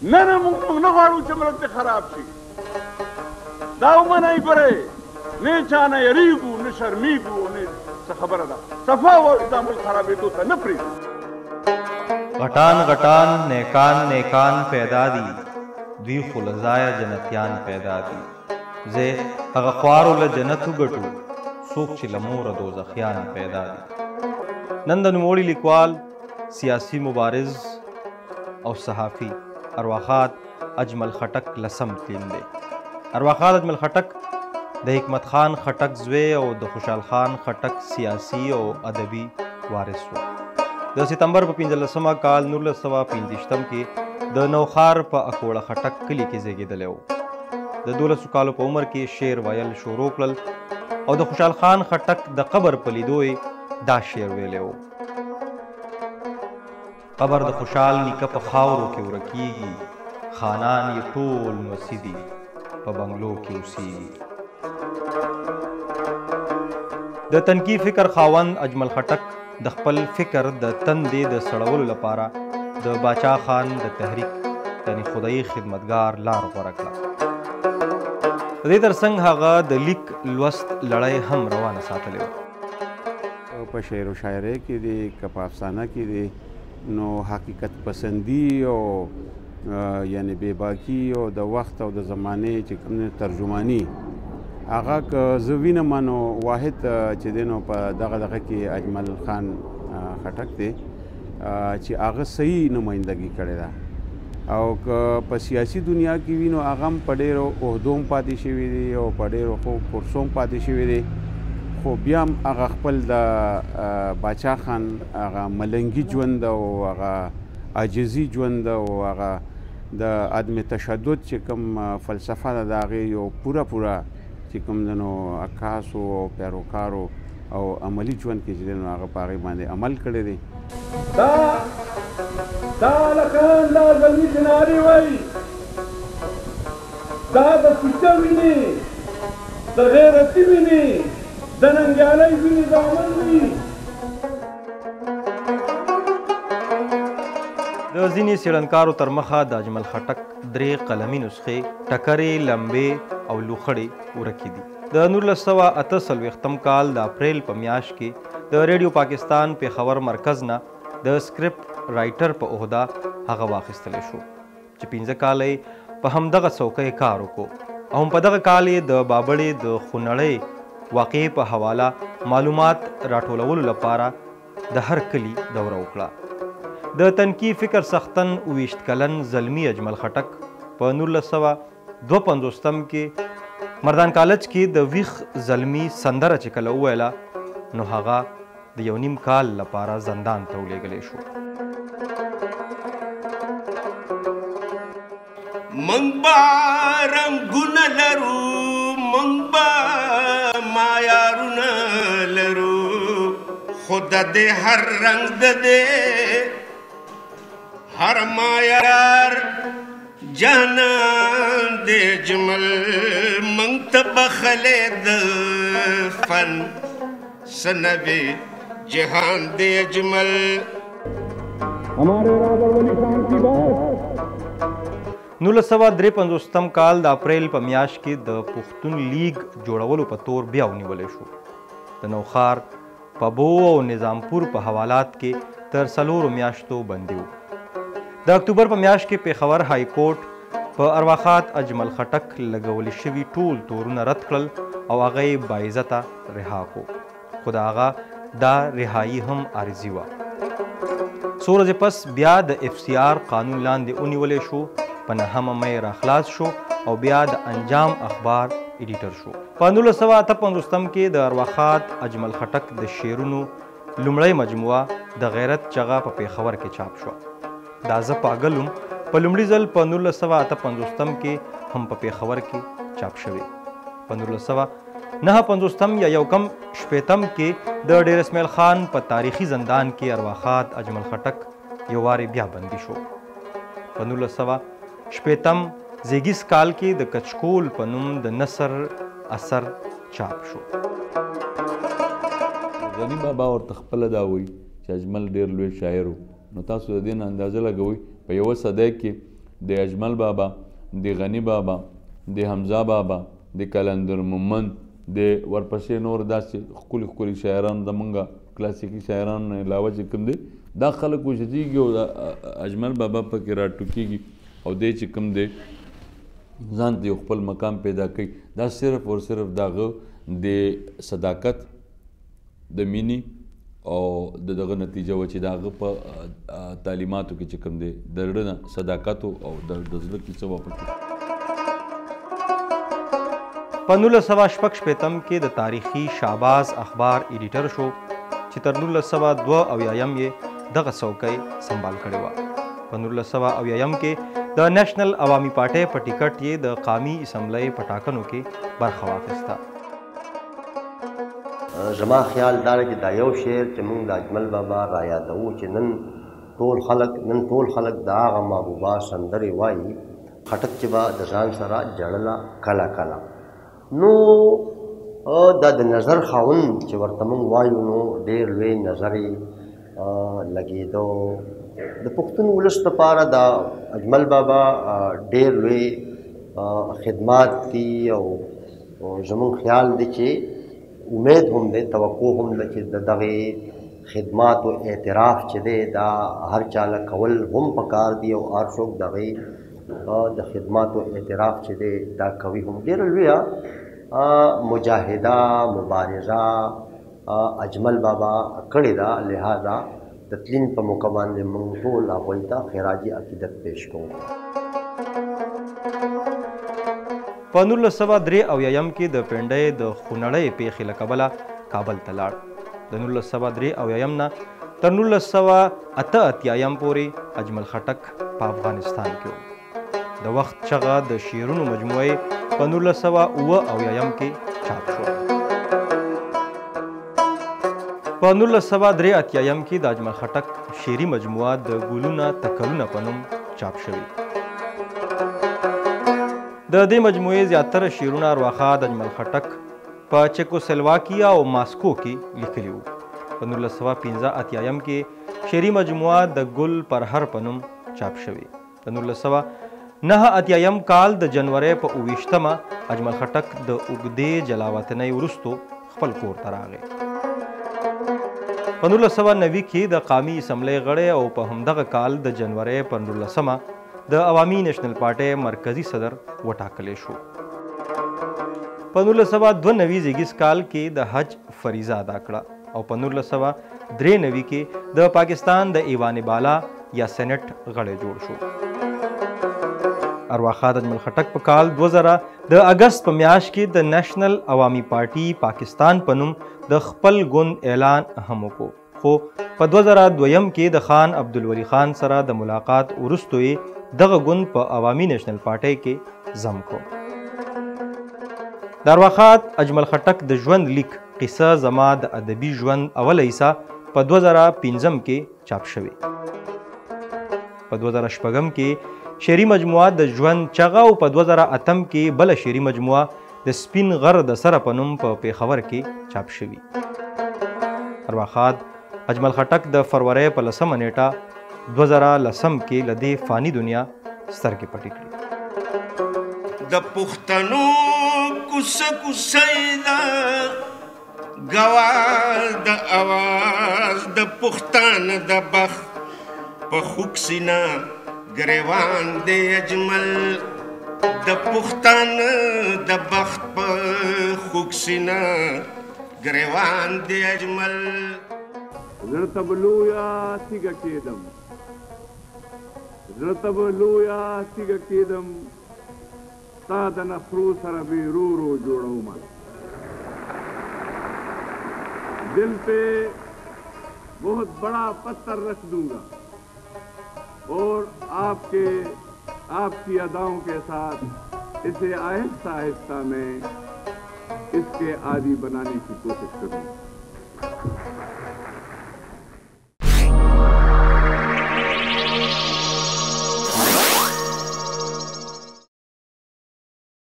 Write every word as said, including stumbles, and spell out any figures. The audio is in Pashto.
نه نه موږ نه غواړو چې ملک دې خراب شي. دا ومنئ ګورئ، نه چا نه یریږو نه شرمیږو نه څه خبره ده. صفا وایو دا ملک خرابېدو ته نه پرېږدو. غټان غټان نیکان نیکان پیدا دي، دوی خو له ځایه جنتیان پیدا دي. زه هغه خوارو له جنت وګټو څوک چې له موره دوزخیان پیدا دي. نن د نوموړي لیکوال، سیاسي مبارز او صحافي ارواښاد اجمل خټک لسم تلین دی. ارواښاد اجمل خټک د حکمت خان خټک زوی او د خوشحال خان خټک سیاسي او ادبي وارث و. د ستمبر په پنځلسمه کال نولس سوه پنځویشتم کې د نوښار په اکوړه خټک کلي کې زیږېدلی و. د دولسو کالو په عمر کې شعر ویل شروع کړل او د خوشحال خان خټک د قبر په لیدو یې دا شعر ویلی و: قبر د خوشحال نیکه په خاورو کې ورکیږي، خانان یې ټول مسي دي، په بنګلو کې اوسیږي. د تنقي فکر خاوند اجمل خټک د خپل فکر د تندې د سړولو لپاره د باچا خان د تحریک یعنی خدایي خدمتګار لار غوره کړه. د دې ترڅنګ هغه د لیک لوست لړۍ هم روانه ساتلې وه. په شعر و شاعرۍ کې دی که په افسانه کې دی نو حقیقت پسندي او یعنی بې باکي او د وخت او د زمانې چې کوم ترجماني هغه که زه وینم نو واحد چې دی نو په دغه دغه کې اجمل خان خټک دی چې هغه صحیح نمایندګي کړې ده. او که په سیاسي دنیا کې وي نو هغه هم په ډېرو عهدو هم پاتې شوي دي او په ډېرو ښو کورسو هم پاتې شوي دي، خو بیا هم هغه خپل د باچا خان هغه ملنګي ژوند او هغه عاجزي ژوند او هغه د عدم تشدد چې کوم فلسفه ده د هغې یو پوره پوره چې کوم د نو عکاسو او پیروکارو او عملي ژوند کې چې دی نو هغه په هغې باندې عمل کړی دی. دا دا لکان دا زلمي چناري وایي، دا د کوڅه ویني، د غیرتي ویني، د ننګیالۍ ویني، د عمل ویني. د ځینې څېړنکارو تر مخه د اجمل خټک درې قلمي نسخې ټکرې، لمبې او لوخړې ورکې دي. د نولس سوه اته څلوېښتم کال د اپریل په میاشت کې د ریډیو پاکستان پېښور مرکز نه د سکرپټ رایټر په عهده هغه واخیستلی شو چې پنځه کاله یې په همدغه څوکۍ کار وکړو او هم په دغه کال یې د بابړې د خونړۍ واقعې په حواله معلومات راټولولو لپاره د هر کلي دوره وکړه. د تنقي فکر سختن اوویشت کلن زلمي اجمل خټک په نولس سوه دوه پنځوستم کې مردان کالج کې د ویښ زلمي سندره چې کله وویله نو هغه د یو نیم کال لپاره زندان ته ولېږلی شو. موږ به رنګونه لرو، موږ به معیارونه لرو، خو د دې هر رنګ د دې هر معیار جهنم دې اجمل موږ ته بخلې د فن سنوي جهان دے اجمل. نولس سوه درې پنځوستم کال د اپریل په میاشت کې د پښتون لیگ جوړولو په تور بیا ونیولی شو. د نوښار، پبو او نظامپور په حوالات کې تر څلورو میاشتو بندي و. د اکتوبر په میاشت کې پېښور های کورټ په ارواښاد اجمل خټک لګولي شوي ټول تورونه رد کړل او هغه یې باعزته رها کړو. خو د هغه دا رهایي هم عارضي وه. څو ورځې پس بیا د اف سی آر قانون لاندې ونیولی شو، په نهمه مۍ راخلاص شو او بیا د انجام اخبار ایډیټر شو. په نولس سوه اته پنځوستم کې د ارواښاد اجمل خټک د شعرونو لومړۍ مجموعه د غیرت چغه په پېښور کې چاپ شوه. دا زه پاګل وم په لومړي ځل په نولس سوه اته پنځوستم کې هم په پېښور کې چاپ شوې. په نولس سوه نهه پنځوستم یا یو کم شپېتم کې د ډېر اسماعیل خان په تاریخي زندان کې ارواښاد اجمل خټک یو وارې بیا بندي شو. په نولس سوه شپېتم زیږیز کال کې د کچکول په نوم د نثر اثر چاپ شو. غني بابا ورته خپله دا وایي چې اجمل ډېر لوی شاعر و، نو تاسو د دې نه اندازه لګوئ په یوه صدۍ کې د اجمل بابا، د غني بابا، د حمزه بابا، د کلندر مومند، د ورپسې نور داسې ښکلي ښکلي شاعران زمونږ کلاسیکي شاعران نه علاوه چې کوم دی دا خلک وشتېږي او د اجمل بابا پکې راټوکېږي او دی چې کوم دی ځان ته یو خپل مقام پیدا کوي. دا صرف اور صرف د هغه د صداقت، د مینې او د دغه نتیجه وه چې د هغه په تعلیماتو کې چې کوم دی د زړه نه صداقت او د زړه کیسه وه پکې. په نولس سوه شپږ شپېتم کې د تاریخي شهباز اخبار ایډیټر شو چې تر نولس سوه دوه اویایم یې دغه څوکۍ سنبال کړې وه. په نولس سوه اویایم کې د نېشنل عوامي پارټۍ په ټیکټ یې د قامي اسمبلۍ په ټاکنو کې برخه واخیسته. زما خیال دا دی چې دا یو شعر چې موږ د اجمل بابا را یادوو چې نن ټول خلک نن ټول خلک د هغه محبوبا سندرې وایي، خټک چې به د ځان سره ژړله کله کله. نو دا د نظر خاوند چې ورته موږ وایو نو ډېر لوی نظر یې لګېدو. د پښتون ولس دپاره د اجمل بابا ډېر لوی خدمات دي او زموږ خیال دی چې امید هم دی، توقع هم ده چې د دغې خدماتو اعتراف چې دی دا هر چاله کول هم پکار دي او هر څوک د هغې د خدماتو اعتراف چې دی دا کوي هم. ډېره لویه مجاهده مبارزه اجمل بابا کړې ده، لہذا د تلین په موقع باندې موږ ټول هغوی ته خراجي عقیدت پیش کوو. په نولس سوه درې اویایم کې د پنډۍ د خونړۍ پیښې له کبله کابل ته لاړ. د نولس سوه درې اویایم نه تر نولس سوه اته اتیایم پورې اجمل خټک په افغانستان کې و. د وخت چغه د شعرونو مجموعې په نولس سوه اوه اویایم کې چاپ شوه. په نولس سوه درې اتیایم کې د اجمل خټک شعري مجموعه د ګلونه تکلونه په نوم چاپ شوې. د دې مجموعې زیاتره شعرونه ارواښاد اجمل خټک په چیکوسلواکیا او ماسکو کې لیکلي وو. په نولس سوه پنځه اتیایم کې شعري مجموعه د ګل پرهر په نوم چاپ شوې. په نولس سوه نهه اتیایم کال د جنورۍ په اوویشتمه اجمل خټک د اوږدې جلاوطنۍ وروستو خپل کور ته راغی. په نولس سوه نوي کې د قامي اسمبلۍ غړی او په همدغه کال د جنورۍ پر نولسمه د عوامي نېشنل پارټۍ مرکزي صدر وټاکلی شو. په نولس سوه دوه نوي زیږیز کال کې د حج فریضه ادا کړه او په نولس سوه درې نوي کې د پاکستان د ایوان بالا یا سینټ غړی جوړ شو. ارواښاد اجمل خټک په کال دوه زره د اګست په میاشت کې د نېشنل عوامي پارټي پاکستان په نوم د خپل ګوند اعلان هم وکړو، خو په دوه زره دویم کې د خان عبدالولي خان سره د ملاقات وروستو یې دغه ګوند په عوامي نېشنل پارټۍ کې ضم کړو. د ارواښاد اجمل خټک د ژوند لیک قصه زما د ادبي ژوند اوله حصه په دوه زره پنځم کې چاپ شوې. په دوه زره شپږم کې شعري مجموعه د ژوند چغه او په دوه زره اتم کې بله شعري مجموعه د سپین غر د سره په نوم په پیښور کې چاپ شوي. ارواښاد اجمل خټک د فروری په لسمه نیټه دوه زره لسم کې له دې فاني دنیا سترګې پټې کړې. د پښتنو کوڅه کوڅه ده ګوال د اواز د پښتانه د بخ په خوږ سینه ګریوان دی اجمل د پښتانه د بخت په خوږ سینه ګریوان دی اجمل. زړه ته به لویه تیږه کېدم زړه ته به لویه تیږه کېدم ستا د نخرو سره به رو رو جوړومه دل پہ بہت بڑا پتھر رکھ دوں گا اور آپ کے آپ کی اداؤں کے ساتھ اسے آہستہ آہستہ میں اس کے عادی بنانے کی کوشش کروں.